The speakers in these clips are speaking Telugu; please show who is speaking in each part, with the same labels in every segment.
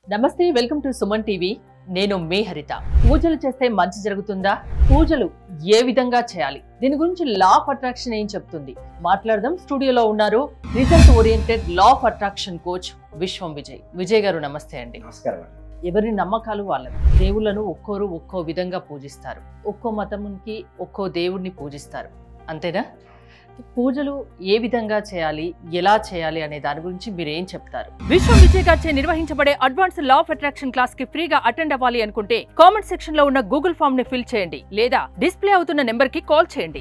Speaker 1: నమస్తే, వెల్కమ్ టు సుమన్ టీవీ. నేను మీ హరిత. పూజలు చేస్తే మంచి జరుగుతుందా? పూజలు ఏ విధంగా చేయాలి? దీని గురించి లా ఆఫ్ అట్రాక్షన్ ఏం చెప్తుంది మాట్లాడదాం. స్టూడియోలో ఉన్నారు result oriented law of attraction coach Vishwam Vijay. Vijay గారు నమస్తే అండి.
Speaker 2: నమస్కారం.
Speaker 1: ఎవరి నమ్మకాలు వాళ్ళవి. దేవుళ్ళను ఒక్కోరు ఒక్కో విధంగా పూజిస్తారు, ఒక్కో మతంకి ఒక్కో దేవుడిని పూజిస్తారు, అంతేనా? పూజలు ఏ విధంగా చేయాలి, ఎలా చేయాలి అనే దాని గురించి మీరు ఏం చెప్తారు? విశ్వం విజయ్ గారిచే నిర్వహించబడే advance law of attraction class కి ఫ్రీగా అటెండ్ అవ్వాలి అనుకుంటే కామెంట్ సెక్షన్ లో ఉన్న గూగుల్ ఫామ్ ని ఫిల్ చేయండి, లేదా డిస్ప్లే అవుతున్న నెంబర్ కి కాల్ చేయండి.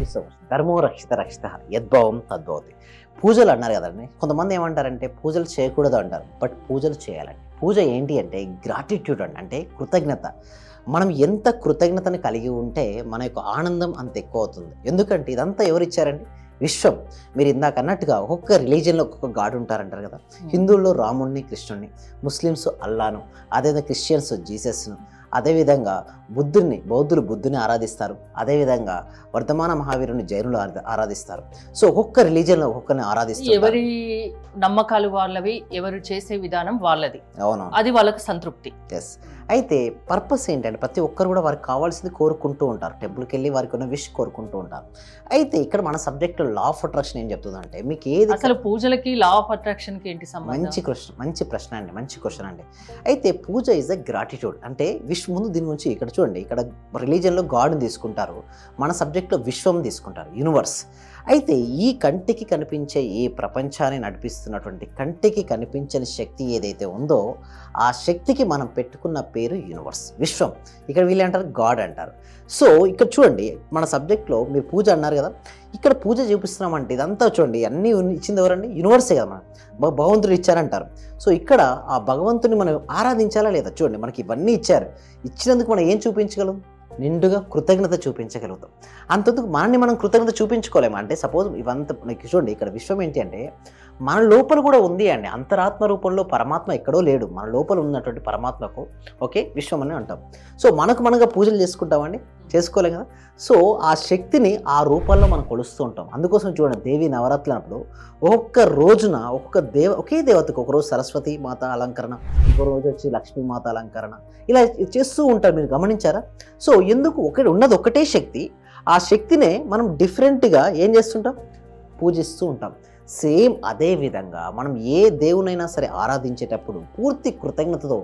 Speaker 2: ధర్మో రక్షిత రక్షిత యద్భావం తద్భవతి. పూజలు అన్నారు కదండి. కొంతమంది ఏమంటారంటే పూజలు చేయకూడదు అంటారు, బట్ పూజలు చేయాలండి. పూజ ఏంటి అంటే గ్రాటిట్యూడ్ అండి, అంటే కృతజ్ఞత. మనం ఎంత కృతజ్ఞతను కలిగి ఉంటే మన యొక్క ఆనందం అంత ఎక్కువ అవుతుంది. ఎందుకంటే ఇదంతా ఎవరు ఇచ్చారండి? విశ్వం. మీరు ఇందాక అన్నట్టుగా ఒక్కొక్క రిలీజియన్లో ఒక్కొక్క గాడ్ ఉంటారంటారు కదా. హిందువుల్లో రాముడిని, కృష్ణుడిని, ముస్లిమ్స్ అల్లాను, అదేవిధంగా క్రిస్టియన్స్ జీసస్ను, అదేవిధంగా బౌద్ధులు బుద్ధుని ఆరాధిస్తారు, అదేవిధంగా వర్ధమాన మహావీరుని జైనులు ఆరాధిస్తారు. సో ఒక్కొక్క రిలీజియన్లో ఒక్కొక్కరిని ఆరాధిస్తారు.
Speaker 1: ఎవరి నమ్మకాలు వాళ్ళవి, ఎవరు చేసే విధానం వాళ్ళది.
Speaker 2: అవును,
Speaker 1: అది వాళ్ళకి సంతృప్తి.
Speaker 2: ఎస్. అయితే పర్పస్ ఏంటంటే ప్రతి ఒక్కరు కూడా వారికి కావాల్సింది కోరుకుంటూ ఉంటారు. టెంపుల్కి వెళ్ళి వారికి ఉన్న విష్ కోరుకుంటూ ఉంటారు. అయితే ఇక్కడ మన సబ్జెక్ట్లో లా ఆఫ్ అట్రాక్షన్ ఏం చెప్తుందంటే, మీకు ఏది
Speaker 1: అసలు పూజలకి లా ఆఫ్ అట్రాక్షన్ కి ఏంటి సంబంధం?
Speaker 2: మంచి ప్రశ్న అండి, మంచి క్వశ్చన్ అండి. అయితే పూజ ఇస్ అ గ్రాటిట్యూడ్, అంటే ముందు దీని గురించి ఇక్కడ చూడండి. ఇక్కడ రిలీజియన్లో గాడ్ని తీసుకుంటారు, మన సబ్జెక్ట్లో విశ్వం తీసుకుంటారు, యూనివర్స్. అయితే ఈ కంటికి కనిపించే ఈ ప్రపంచాన్ని నడిపిస్తున్నటువంటి కంటికి కనిపించని శక్తి ఏదైతే ఉందో ఆ శక్తికి మనం పెట్టుకున్న పేరు యూనివర్స్, విశ్వం. ఇక్కడ వీళ్ళు అంటారు గాడ్ అంటారు. సో ఇక్కడ చూడండి, మన సబ్జెక్ట్లో మీరు పూజ అన్నారు కదా, ఇక్కడ పూజ చూపిస్తున్నామంటే ఇదంతా చూడండి, అన్నీ ఇచ్చింది ఎవరండి? యూనివర్సే కదా. మనం భగవంతుడు ఇచ్చారంటారు. సో ఇక్కడ ఆ భగవంతుని మనం ఆరాధించాలా లేదా? చూడండి, మనకి ఇవన్నీ ఇచ్చారు. ఇచ్చినందుకు మనం ఏం చూపించగలం? నిండుగా కృతజ్ఞత చూపించగలుగుతాం. అంతెందుకు మనల్ని మనం కృతజ్ఞత చూపించుకోలేము అంటే, సపోజ్ ఇవంతా చూడండి, ఇక్కడ విశ్వం ఏంటి అంటే మన లోపల కూడా ఉంది అండి. అంతరాత్మ రూపంలో పరమాత్మ ఎక్కడో లేడు, మన లోపల ఉన్నటువంటి పరమాత్మకు ఓకే విశ్వం అని అంటాం. సో మనగా పూజలు చేసుకుంటామండి? చేసుకోలేం కదా. సో ఆ శక్తిని ఆ రూపంలో మనం కొలుస్తూ ఉంటాం. అందుకోసం చూడండి, దేవి నవరాత్రులు అన్నప్పుడు ఒక్కొక్క రోజున ఒకే దేవతకు ఒకరోజు సరస్వతి మాత అలంకరణ, ఇంకో రోజు వచ్చి లక్ష్మీమాత అలంకరణ, ఇలా చేస్తూ ఉంటారు. మీరు గమనించారా? సో ఎందుకు ఉన్నది ఒకటే శక్తి, ఆ శక్తినే మనం డిఫరెంట్గా ఏం చేస్తుంటాం? పూజిస్తూ ఉంటాం. సేమ్ అదే విధంగా మనం ఏ దేవునైనా సరే ఆరాధించేటప్పుడు పూర్తి కృతజ్ఞతతో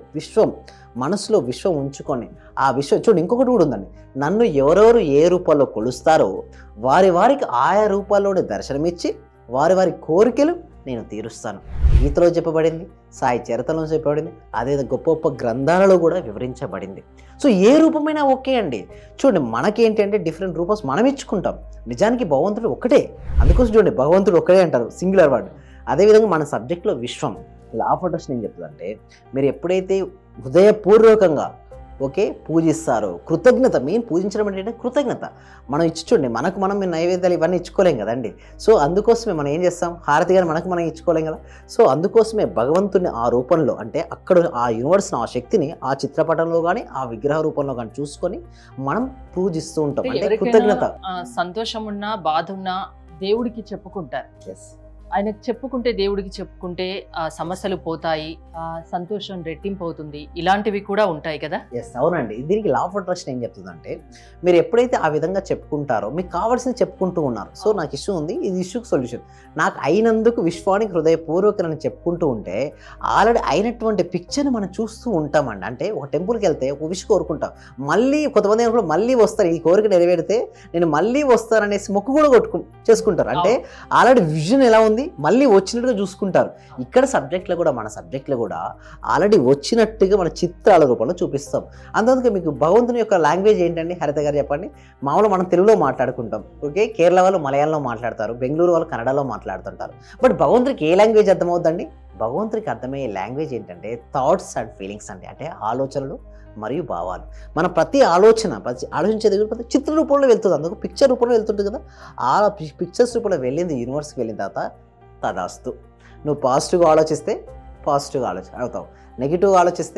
Speaker 2: మనసులో విశ్వం ఉంచుకొని ఆ విశ్వం చూడండి. ఇంకొకటి కూడా ఉందండి, నన్ను ఎవరెవరు ఏ రూపంలో కొలుస్తారో వారికి ఆయా రూపాల్లోనే దర్శనమిచ్చి వారి కోరికలు నేను తీరుస్తాను. గీతలో చెప్పబడింది, సాయి చరిత్రలో చెప్పబడింది, అదే గొప్ప గొప్ప గ్రంథాలలో కూడా వివరించబడింది. సో ఏ రూపమైనా ఓకే అండి. చూడండి, మనకేంటి అంటే డిఫరెంట్ రూపస్ మనం ఇచ్చుకుంటాం. నిజానికి భగవంతుడు ఒకటే. అందుకోసం చూడండి, భగవంతుడు ఒకటే అంటారు, సింగులర్ వర్డ్. అదేవిధంగా మన సబ్జెక్ట్లో విశ్వం లా ఆఫ్ అట్రాక్షన్ ఏం చెప్తుందంటే, మీరు ఎప్పుడైతే హృదయపూర్వకంగా ఓకే పూజిస్తారు, కృతజ్ఞత, మెయిన్ పూజించడం అంటే కృతజ్ఞత. మనం ఇచ్చి చూడండి, మనం నైవేద్యాలు ఇవన్నీ ఇచ్చుకోలేం కదండి. సో అందుకోసమే మనం ఏం చేస్తాం? హారతి గారు మనం ఇచ్చుకోలేం కదా. సో అందుకోసమే భగవంతుని ఆ రూపంలో, అంటే అక్కడ ఆ యూనివర్స్ని, ఆ శక్తిని ఆ చిత్రపటంలో కానీ ఆ విగ్రహ రూపంలో కానీ చూసుకొని మనం పూజిస్తూ ఉంటాం. అంటే కృతజ్ఞత.
Speaker 1: సంతోషం ఉన్నా బాధ ఉన్నా దేవుడికి చెప్పుకుంటారు.
Speaker 2: ఎస్,
Speaker 1: ఆయనకు చెప్పుకుంటే, దేవుడికి చెప్పుకుంటే ఆ సమస్యలు పోతాయి, ఆ సంతోషం రెట్టింపు అవుతుంది, ఇలాంటివి కూడా ఉంటాయి కదా.
Speaker 2: ఎస్, అవునండి. దీనికి లా ఆఫ్ అట్రాక్షన్ ఏం చెప్తుందంటే, మీరు ఎప్పుడైతే ఆ విధంగా చెప్పుకుంటారో మీకు కావాల్సింది చెప్పుకుంటూ ఉన్నారు. సో నాకు ఇష్యూ ఉంది, ఇది ఇష్యూకి సొల్యూషన్, నాకు అయినందుకు విశ్వానికి హృదయపూర్వకని చెప్పుకుంటూ ఉంటే ఆల్రెడీ అయినటువంటి పిక్చర్ని మనం చూస్తూ ఉంటామండి. అంటే ఒక టెంపుల్కి వెళ్తే ఒక విష్ కోరుకుంటాం, మళ్ళీ కొంతమంది కూడా మళ్ళీ వస్తారు, ఈ కోరిక నెరవేరితే నేను మళ్ళీ వస్తాననేసి మొక్కు కూడా చేసుకుంటారు. అంటే ఆల్రెడీ విజన్ ఎలా ఉంది, మళ్ళీ వచ్చినట్టుగా చూసుకుంటారు. ఇక్కడ సబ్జెక్ట్లో కూడా, మన సబ్జెక్ట్లో కూడా ఆల్రెడీ వచ్చినట్టుగా మన చిత్రాల రూపంలో చూపిస్తాం. అందుకే మీకు భగవంతుని యొక్క లాంగ్వేజ్ ఏంటండి హరిత గారు చెప్పండి? మామూలుగా మనం తెలుగులో మాట్లాడుకుంటాం, ఓకే, కేరళ వాళ్ళు మలయాళంలో మాట్లాడతారు, బెంగళూరు వాళ్ళు కన్నడలో మాట్లాడుతుంటారు. బట్ భగవంతుడికి ఏ లాంగ్వేజ్ అర్థమవుతుందండి? భగవంతుడికి అర్థమయ్యే లాంగ్వేజ్ ఏంటంటే థాట్స్ అండ్ ఫీలింగ్స్ అండి, అంటే ఆలోచనలు మరియు భావాలు. మన ప్రతి ఆలోచించేది ప్రతి చిత్ర రూపంలో వెళ్తుంది, అందుకు పిక్చర్ రూపంలో వెళ్తుంటుంది కదా. ఆ పిక్చర్స్ రూపంలో వెళ్ళింది యూనివర్స్కి వెళ్ళిన తర్వాత తదాస్తు. నువ్వు పాజిటివ్గా ఆలోచిస్తే పాజిటివ్గా అవుతావు, నెగిటివ్గా ఆలోచిస్తే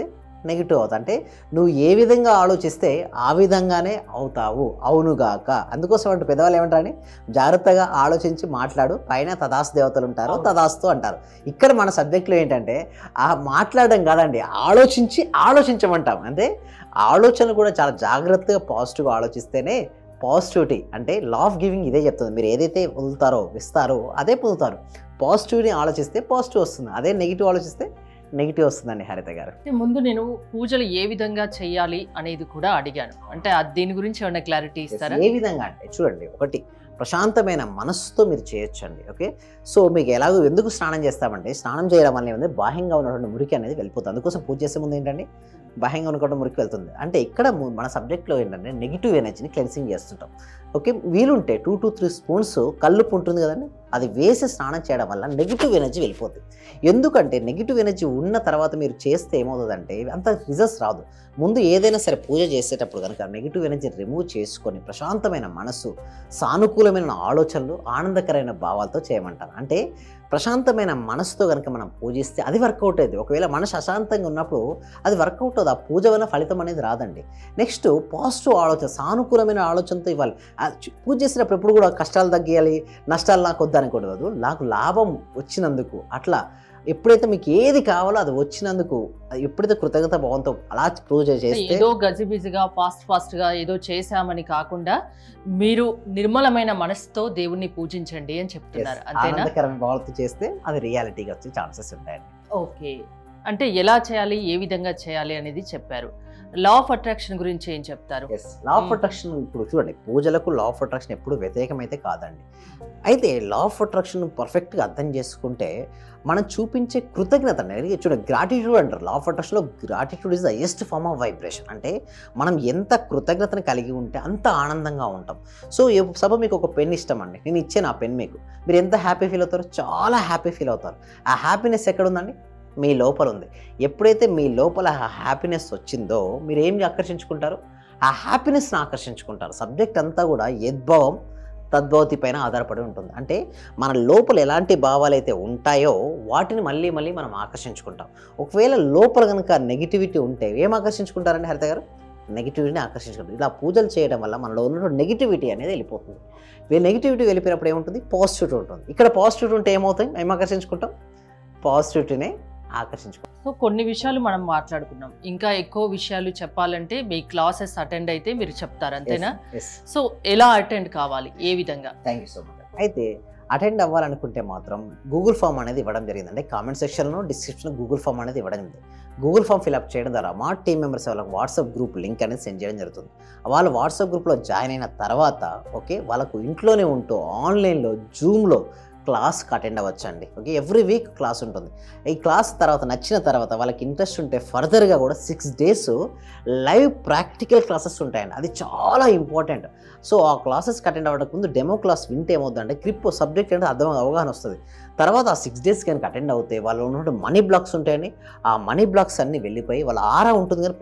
Speaker 2: నెగిటివ్ అవుతావు. అంటే నువ్వు ఏ విధంగా ఆలోచిస్తే ఆ విధంగానే అవుతావు, అవునుగాక. అందుకోసం అంటే పెద్దవాళ్ళు ఏమంటారని, జాగ్రత్తగా ఆలోచించి మాట్లాడు, పైన తదాస్తు దేవతలు ఉంటారు, తదాస్తు అంటారు. ఇక్కడ మన సబ్జెక్ట్లో ఏంటంటే ఆ మాట్లాడడం కాదండి, ఆలోచించమంటాం. అంటే ఆలోచన కూడా చాలా జాగ్రత్తగా పాజిటివ్గా ఆలోచిస్తేనే పాజిటివిటీ, అంటే లా ఆఫ్ గివింగ్ ఇదే చెప్తుంది. మీరు ఏదైతే వదులుతారో ఇస్తారో అదే పొందుతారు. పాజిటివ్ని ఆలోచిస్తే పాజిటివ్ వస్తుంది, అదే నెగిటివ్ ఆలోచిస్తే నెగిటివ్ వస్తుందండి హరిత గారు.
Speaker 1: ముందు నేను పూజలు ఏ విధంగా చేయాలి అనేది కూడా అడిగాను, అంటే దీని గురించి ఏమైనా క్లారిటీ ఇస్తారా?
Speaker 2: ఏ విధంగా అంటే చూడండి, ఒకటి ప్రశాంతమైన మనస్సుతో మీరు చేయొచ్చండి. ఓకే, సో మీకు ఎలాగో ఎందుకు స్నానం చేస్తామంటే, స్నానం చేయడం వల్ల ఏముంది, బాహ్యంగా ఉన్నటువంటి మురికి అనేది వెళ్ళిపోతుంది. అందుకోసం పూజ చేసే ముందు ఏంటంటే బాహ్యంగా ఉన్నటువంటి మురికి వెళ్తుంది. అంటే ఇక్కడ మన సబ్జెక్ట్లో ఏంటంటే నెగిటివ్ ఎనర్జీని క్లెన్సింగ్ చేస్తుంటాం. ఓకే, వీలుంటే 2 to 3 స్పూన్స్ కల్లుపు ఉంటుంది కదండి, అది వేసి స్నానం చేయడం వల్ల నెగిటివ్ ఎనర్జీ వెళ్ళిపోతుంది. ఎందుకంటే నెగిటివ్ ఎనర్జీ ఉన్న తర్వాత మీరు చేస్తే ఏమవుతుందంటే అంత రిజల్ట్స్ రాదు. ముందు ఏదైనా సరే పూజ చేసేటప్పుడు కనుక నెగిటివ్ ఎనర్జీ రిమూవ్ చేసుకొని ప్రశాంతమైన మనసు, సానుకూలమైన ఆలోచనలు, ఆనందకరమైన భావాలతో చేయమంటారు. అంటే ప్రశాంతమైన మనసుతో కనుక మనం పూజిస్తే అది వర్కౌట్ అయ్యింది. ఒకవేళ మనసు అశాంతంగా ఉన్నప్పుడు అది వర్కౌట్ అవుతుంది, ఆ పూజ వల్ల ఫలితం అనేది రాదండి. నెక్స్ట్ పాజిటివ్ ఆలోచన, సానుకూలమైన ఆలోచనతో ఇవ్వాలి. పూజ చేసినప్పుడు ఎప్పుడు కూడా కష్టాలు తగ్గియాలి, నష్టాలు నాకు వద్దనకూడదు, నాకు లాభం వచ్చినందుకు. అట్లా ఎప్పుడైతే మీకు ఏది కావాలో అది వచ్చినందుకు ఎప్పుడైతే కృతజ్ఞత భావంతో అలా పూజ చేస్తే,
Speaker 1: ఏదో గజిబిజిగా ఫాస్ట్ గా ఏదో చేశామని కాకుండా మీరు నిర్మలమైన మనసుతో దేవుణ్ణి పూజించండి అని చెప్తున్నారు, అంతేనా?
Speaker 2: ఆనందకరమైన భావంతో చేస్తే అది రియాలిటీగా వచ్చే ఛాన్సెస్ ఉంటాయండి.
Speaker 1: ఓకే, అంటే ఎలా చేయాలి, ఏ విధంగా చేయాలి అనేది చెప్పారు. లా ఆఫ్ అట్రాక్షన్ గురించి ఏం చెప్తారు?
Speaker 2: లా ఆఫ్ అట్రాక్షన్ ఇప్పుడు చూడండి, పూజలకు లా ఆఫ్ అట్రాక్షన్ ఎప్పుడు వ్యతిరేకమైతే కాదండి. అయితే లా ఆఫ్ అట్రాక్షన్ పర్ఫెక్ట్గా అర్థం చేసుకుంటే మనం చూపించే కృతజ్ఞత అనేది చూడండి, గ్రాటిట్యూడ్ అంటారు. లా ఆఫ్ అట్రాక్షన్లో gratitude is the highest form of vibration. అంటే మనం ఎంత కృతజ్ఞతను కలిగి ఉంటే అంత ఆనందంగా ఉంటాం. సో సపోజ్ మీకు ఒక పెన్ ఇష్టం అండి, నేను ఇచ్చాను ఆ పెన్ మీకు, మీరు ఎంత హ్యాపీ ఫీల్ అవుతారో, చాలా హ్యాపీ ఫీల్ అవుతారు. ఆ హ్యాపీనెస్ ఎక్కడ ఉందండి? మీ లోపల ఉంది. ఎప్పుడైతే మీ లోపల ఆ హ్యాపీనెస్ వచ్చిందో మీరు ఏం ఆకర్షించుకుంటారు? ఆ హ్యాపీనెస్ని ఆకర్షించుకుంటారు. సబ్జెక్ట్ అంతా కూడా యద్భావం తద్భవతి పైన ఆధారపడి ఉంటుంది. అంటే మన లోపల ఎలాంటి భావాలు అయితే ఉంటాయో వాటిని మళ్ళీ మళ్ళీ మనం ఆకర్షించుకుంటాం. ఒకవేళ లోపల కనుక నెగిటివిటీ ఉంటే ఏం ఆకర్షించుకుంటారండి హరిత గారు? నెగిటివిటీని ఆకర్షించుకుంటారు. ఇలా పూజలు చేయడం వల్ల మనలో ఉన్న నెగిటివిటీ అనేది వెళ్ళిపోతుంది. నెగిటివిటీ వెళ్ళిపోయినప్పుడు ఏముంటుంది? పాజిటివిటీ ఉంటుంది. ఇక్కడ పాజిటివిటీ ఉంటే ఏమవుతాయి? ఏం ఆకర్షించుకుంటాం? పాజిటివిటీనే ఆకర్షించుకుంటాం.
Speaker 1: సో కొన్ని విషయాలు మనం మాట్లాడుకున్నాం, ఇంకా ఎక్కువ విషయాలు చెప్పాలంటే మీ క్లాసెస్ అటెండ్ అయితే మీరు చెప్తారు, అంతేనా? సో ఎలా అటెండ్ కావాలి, ఏ విధంగా?
Speaker 2: Thank you so much. అయితే అటెండ్ అవ్వాలనుకుంటే మాత్రం గూగుల్ ఫామ్ అనేది ఇవ్వడం జరిగిందండి. కామెంట్ సెక్షన్లో, డిస్క్రిప్షన్లో గూగుల్ ఫామ్ అనేది ఇవ్వడం జరిగింది. గూగుల్ ఫామ్ ఫిల్అప్ చేయడం ద్వారా మా టీం మెంబర్స్ వాళ్ళకి వాట్సాప్ గ్రూప్ లింక్ అనేది సెండ్ చేయడం జరుగుతుంది. వాళ్ళు వాట్సాప్ గ్రూప్లో జాయిన్ అయిన తర్వాత ఓకే, వాళ్ళకు ఇంట్లోనే ఉంటూ ఆన్లైన్లో జూమ్లో క్లాస్కి అటెండ్ అవ్వచ్చండి. ఓకే, ఎవ్రీ వీక్ క్లాస్ ఉంటుంది. ఈ క్లాస్ తర్వాత నచ్చిన తర్వాత వాళ్ళకి ఇంట్రెస్ట్ ఉంటే ఫర్దర్గా కూడా 6 days లైవ్ ప్రాక్టికల్ క్లాసెస్ ఉంటాయండి. అది చాలా ఇంపార్టెంట్. సో ఆ క్లాసెస్కి అటెండ్ అవ్వడానికి ముందు డెమో క్లాస్ వింటే ఏమవుతుందంటే గ్రిప్ సబ్జెక్ట్ అంటే అవగాహన వస్తుంది. తర్వాత ఆ 6 days కనుక అటెండ్ అవుతే వాళ్ళు ఉన్నటువంటి మనీ బ్లాక్స్ ఉంటాయండి. ఆ మనీ బ్లాక్స్ అన్నీ వెళ్ళిపోయి వాళ్ళ ఆరా ఉంటుంది, కానీ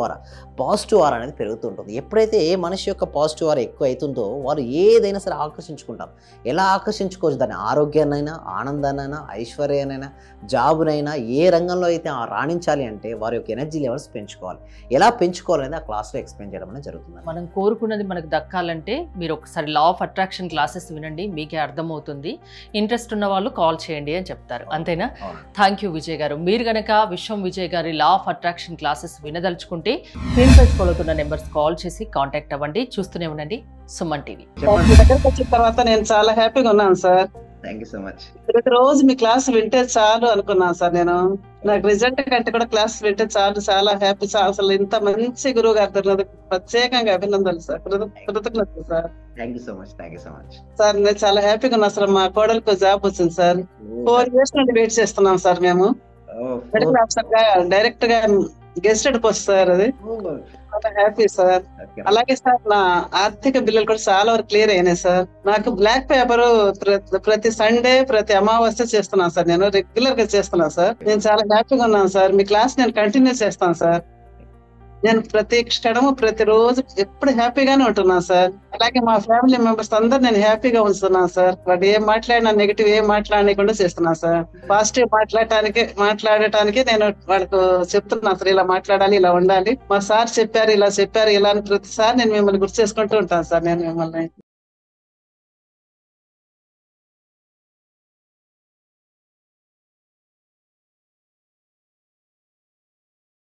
Speaker 2: పాజిటివ్ ఆరా అనేది పెరుగుతూ ఉంటుంది. ఎప్పుడైతే ఏ మనిషి యొక్క పాజిటివ్ ఆరా ఎక్కువ అవుతుందో వారు ఏదైనా సరే ఆకర్షించుకుంటారు. ఎలా ఆకర్షించుకోవచ్చు? దాన్ని ఆరోగ్యాన్నైనా, ఆనందాన్నైనా, ఐశ్వర్యానైనా, జాబునైనా, ఏ రంగంలో అయితే రాణించాలి అంటే వారి యొక్క ఎనర్జీ లెవెల్స్ పెంచుకోవాలి. ఎలా పెంచుకోవాలనేది ఆ క్లాస్లో ఎక్స్ప్లెయిన్ చేయడం అనేది జరుగుతుంది.
Speaker 1: మనం కోరుకున్నది మనకు దక్కాలంటే మీరు ఒకసారి లా ఆఫ్ అట్రాక్షన్ క్లాసెస్ వినండి, మీకే అర్థమవుతుంది. ఇంట్రెస్ట్ ఉన్న వాళ్ళు కాల్ చేయండి అని చెప్తారు, అంతేనా? థ్యాంక్ యూ విజయ్ గారు. మీరు కనుక విశ్వం విజయ్ గారి లా ఆఫ్ అట్రాక్షన్ క్లాసెస్ వినదలుచుకుంటే స్క్రీన్ పై స్క్రోల్ అవుతున్న నెంబర్స్ కాల్ చేసి కాంటాక్ట్ అవ్వండి. చూస్తూనే ఉండండి సుమన్ టీవీ.
Speaker 3: దగ్గరకు వచ్చిన తర్వాత నేను చాలా హ్యాపీగా ఉన్నాను sir.
Speaker 2: Thank you so much.
Speaker 3: ప్రతిరోజు మీ క్లాస్ వింటే చాలు అనుకున్నాను సార్. నేను నాకు రిజల్ట్ కంటే కూడా క్లాస్ వింటే చాలు, చాలా హ్యాపీ సార్. అసలు ఇంత మంచి గురువు గారు దొరికినందుకు ప్రత్యేకంగా అభినందనలు సార్, కృతజ్ఞతలు sir.
Speaker 2: Thank you so much. Thank you so much
Speaker 3: sir. నేను చాలా హ్యాపీగా ఉన్నా సార్. మా కోడలకు జాబ్ వచ్చింది సార్. 4 years నుండి వెయిట్ చేస్తున్నాం సార్. మేము మెడికల్ ఆఫీసర్ గా డైరెక్ట్ గా గెస్టెడ్ పోస్ట్ సార్. అది చాలా హ్యాపీ సార్. అలాగే సార్ నా ఆర్థిక బిల్లులు కూడా చాలా వరకు క్లియర్ అయినాయి సార్. నాకు బ్లాక్ పేపర్ ప్రతి సండే, ప్రతి అమావాస్య చేస్తున్నాను సార్. నేను రెగ్యులర్ గా చేస్తున్నాను సార్. నేను చాలా హ్యాపీగా ఉన్నాను సార్. మీ క్లాస్ నేను కంటిన్యూ చేస్తాను సార్. నేను ప్రతి క్షణము ప్రతిరోజు ఎప్పుడు హ్యాపీగానే ఉంటున్నాను సార్. అలాగే మా ఫ్యామిలీ మెంబర్స్ అందరు నేను హ్యాపీగా ఉంచుతున్నాను సార్. వాడు ఏం మాట్లాడినా నెగిటివ్ ఏం మాట్లాడకుండా చేస్తున్నాను సార్. పాజిటివ్ మాట్లాడటానికి నేను వాళ్ళకు చెప్తున్నాను సార్, ఇలా మాట్లాడాలి, ఇలా ఉండాలి, మా సార్ చెప్పారు, ఇలా అని ప్రతిసారి నేను మిమ్మల్ని గుర్తు చేసుకుంటూ ఉంటాను సార్. నేను మిమ్మల్ని